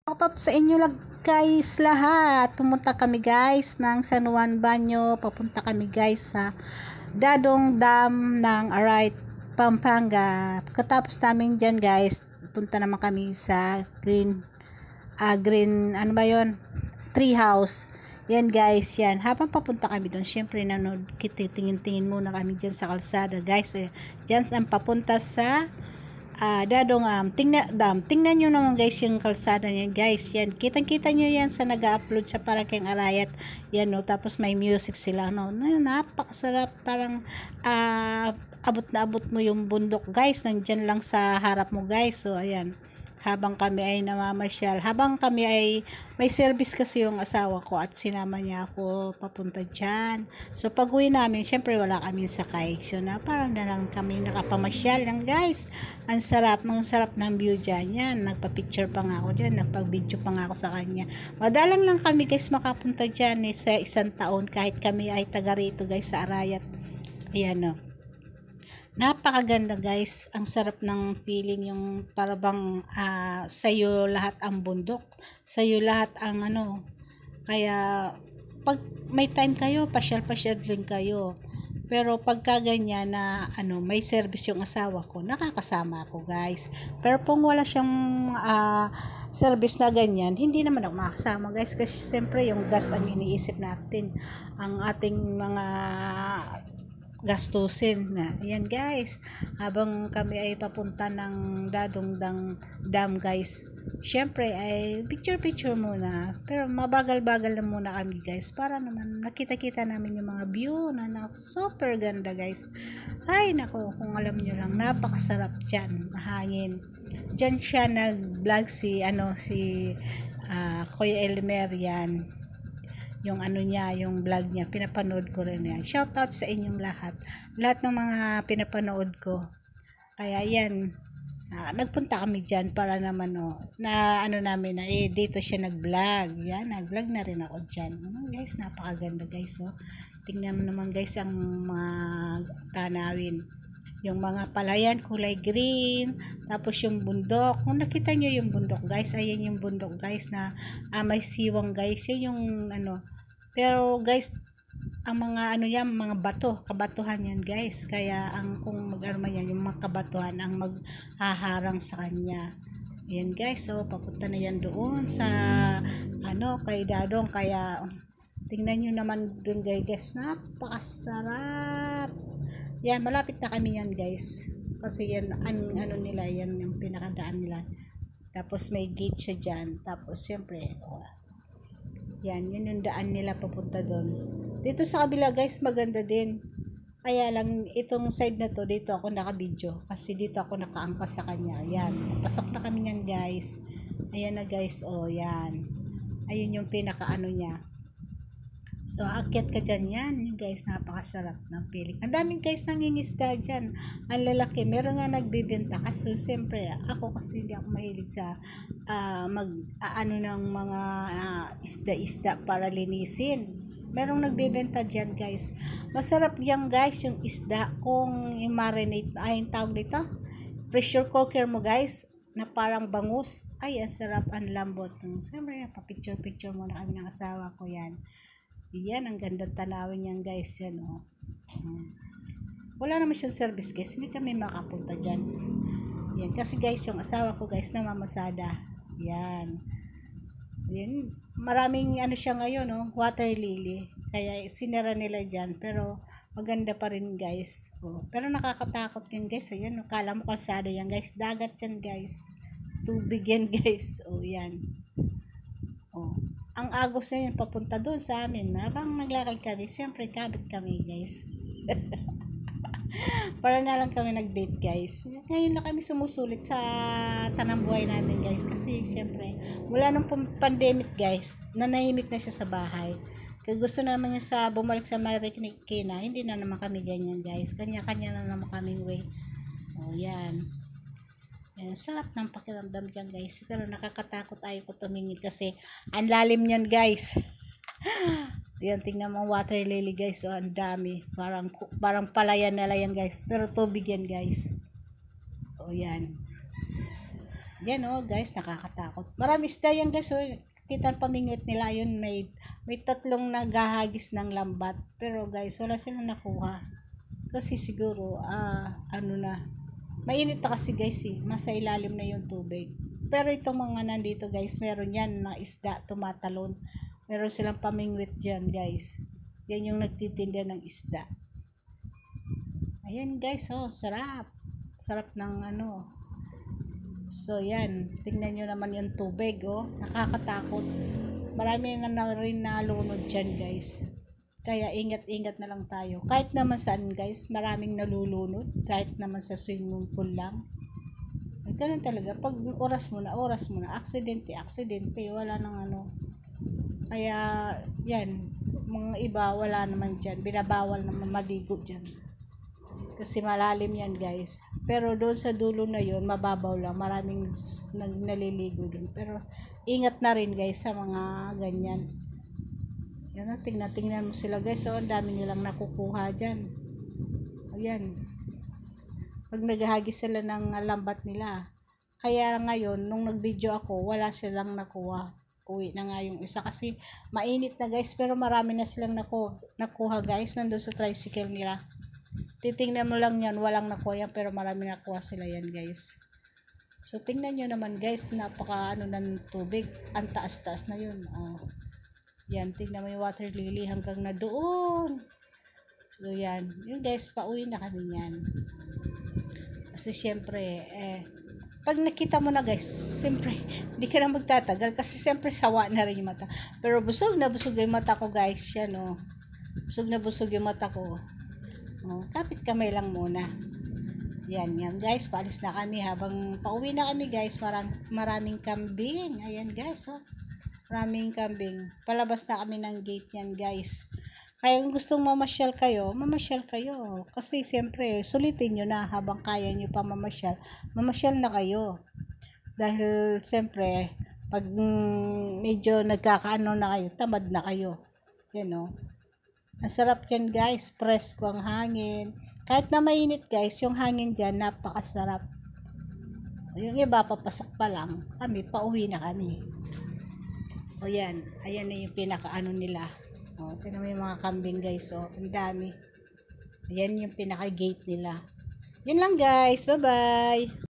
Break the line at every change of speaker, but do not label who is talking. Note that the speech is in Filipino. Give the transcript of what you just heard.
Shoutout sa inyo lang guys lahat. Pumunta kami guys ng San Juan Banyo. Papunta kami guys sa Dadong Dam ng Aray, Pampanga. Pagkatapos namin dyan guys, punta naman kami sa green, ano ba yun? Tree house. Yan guys, yan. Habang papunta kami doon, syempre nanood, tingin-tingin muna kami dyan sa kalsada guys. Dyan ang papunta sa Dadong tingnan nyo naman guys yung kalsada niya guys, yan, kitang-kita nyo yan sa nag-upload sa Paraking Arayat, yan no, tapos may music sila no, napakasarap, parang abot na abot mo yung bundok guys, nandyan lang sa harap mo guys. So ayan, habang kami ay namamasyal, habang kami ay may service kasi yung asawa ko at sinama niya ako papunta dyan. So pag uwi namin, syempre wala kami sakay, so na parang na lang kami nakapamasyal lang guys. Ang sarap ng view dyan, yan, nagpa-picture pa nga ako dyan, nagpag-video pa nga ako sa kanya. Madalang lang kami guys makapunta dyan sa isang taon, kahit kami ay taga rito guys sa Arayat. Ayan no, napakaganda guys, ang sarap ng feeling, yung parabang sa'yo lahat ang bundok, sa'yo lahat ang ano, kaya pag may time kayo, pasyal-pasyal din kayo. Pero pagka ganyan na ano, may service yung asawa ko, nakakasama ako guys. Pero kung wala siyang service na ganyan, hindi naman ako makakasama guys, kasi siyempre yung gas ang iniisip natin, ang ating mga gastusin na. Ayan guys, habang kami ay papunta ng Dadong Dam guys, syempre ay picture muna, pero mabagal-bagal na muna kami guys, para naman nakita-kita namin yung mga view na super ganda guys. Ay nako, kung alam nyo lang, napakasarap dyan, mahangin dyan. Siya nag-vlog si Kuya Elmer, yan yung ano niya, yung vlog niya, pinapanood ko rin yan. Shoutout sa inyong lahat ng mga pinapanood ko. Kaya yan, nagpunta kami dyan para naman na ano namin na dito siya nag-vlog. Yan, nag-vlog na rin ako dyan. Guys, napakaganda guys. Tingnan mo naman guys ang mga tanawin. Yung mga palayan kulay green, tapos yung bundok, kung nakita nyo yung bundok guys, ayan yung bundok guys na may siwang guys, yan yung ano. Pero guys, ang mga ano yan, mga kabatuhan yan guys, kaya ang kung mag-arma yan, yung mga kabatuhan ang maghaharang sa kanya. Ayan guys, so papunta na yan doon sa kay Dadong, kaya tingnan nyo naman doon guys, napakasarap. Yan, malapit na kami yan guys, kasi yan ano nila, yan yung pinakadaan nila, tapos may gate siya dyan, tapos syempre yan, yun yung daan nila papunta doon. Dito sa kabila guys, maganda din, kaya lang itong side na to, dito ako nakabidyo kasi dito ako nakaangkas sa kanya. Yan, pasok na kami yan guys. Ayan na guys, yan, ayun yung pinaka niya. So, akyat ka dyan yan. Guys, napakasarap ng feeling. Ang daming guys nangingisda dyan. Ang lalaki. Meron nga nagbibenta. Kaso, siyempre, ako kasi hindi ako mahilig sa ng mga isda-isda para linisin. Merong nagbibenta dyan guys. Masarap yan guys, yung isda. Kung i-marinate, yung tawag dito, pressure cooker mo guys, na parang bangus. Ay, ang sarap, ang lambot. Siyempre, pa-picture muna kami ng asawa ko yan. Yan, ang gandang tanawin yan guys, yan wala naman siyang service guys, hindi kami makapunta dyan. Yan, kasi guys, yung asawa ko guys, namamasada. Yan, maraming siya ngayon, water lily, kaya sinara nila dyan, pero maganda pa rin guys. Pero nakakatakot yun guys. Ayan, kala mo kalsada yan guys, dagat yan guys, tubig yan guys. Yan, ang agos na yun papunta doon sa amin. Habang naglakad kami, siyempre kabit kami guys. Para na lang kami nag-date guys. Ngayon na kami sumusulit sa tanang buhay namin guys, kasi siyempre mula nung pandemic guys, nanahimik na siya sa bahay. Kaya gusto naman niya sa bumalik sa Marikina, hindi na naman kami ganyan guys, kanya-kanya na naman kaming way. Yan, yan, sarap ng pakiramdam dyan guys, pero nakakatakot, ayaw ko tumingin kasi ang lalim niyan guys. Yan, tingnan mo water lily guys, ang dami, parang palayan na yan guys, pero tubig yan guys. Yan, Yan oh guys, nakakatakot. Marami isda yan guys oh. Kita pamingwit nila yun, may tatlong naghahagis ng lambat. Pero guys, wala silang nakuha. Kasi siguro, ano na, mainit na kasi guys eh. Masa ilalim na yung tubig. Pero itong mga nandito guys, meron yan na isda tumatalon. Meron silang pamingwit dyan guys. Yan yung nagtitinda ng isda. Ayan guys, oh, sarap. Sarap ng ano. So yan, tingnan nyo naman yung tubig, oh. Nakakatakot. Marami na rin nalunod dyan guys. Kaya ingat-ingat na lang tayo. Kahit naman saan guys, maraming nalulunod. Kahit naman sa swimming pool lang. Ganun talaga. Pag oras mo na. Aksidente, wala nang ano. Kaya, yan. Mga iba, wala naman dyan. Binabawal naman maligo dyan. Kasi malalim yan guys. Pero doon sa dulo na yun, mababaw lang. Maraming naliligo doon. Pero, ingat na rin guys sa mga ganyan. Yan, tingnan mo sila guys. So, ang dami nilang nakukuha dyan. Ayan. Pag naghahagis sila ng lambat nila. Kaya ngayon, nung nag-video ako, wala silang nakuha. Uwi na nga yung isa kasi mainit na guys. Pero marami na silang nakuha guys. Nandun sa tricycle nila. Titingnan mo lang yan. Walang nakuha yan. Pero marami nakuha sila yan guys. So, tingnan nyo naman guys. Napaka ano ng tubig. Ang taas-taas na yun. Oh. Yan, tingnan mo yung water lily hanggang na doon. So, yan. Yun guys, pauwi na kami yan. Kasi syempre, pag nakita mo na guys, siyempre, hindi ka na magtatagal. Kasi siyempre, sawa na rin yung mata. Pero busog na busog yung mata ko guys. Yan o. Busog na busog yung mata ko. Oh, kapit kamay lang muna. Yan guys, paalis na kami. Habang pauwi na kami guys, maraming kambing. Ayan guys, oh. Maraming kambing. Palabas na kami ng gate yan guys. Kaya kung gustong mamasyal kayo. Kasi siyempre, sulitin nyo na habang kaya nyo pa mamasyal. Mamasyal na kayo. Dahil siyempre, pag medyo nagkakaano na kayo, tamad na kayo. Yan o. Ang sarap dyan guys. Presko ang hangin. Kahit na mainit guys, yung hangin dyan, napakasarap. Yung iba, papasok pa lang. Kami, pauwi na kami. O yan, ayan na yung pinakaano nila. O, tingnan mo yung mga kambing guys. O, ang dami. Ayan yung pinaka-gate nila. Yun lang guys. Bye-bye.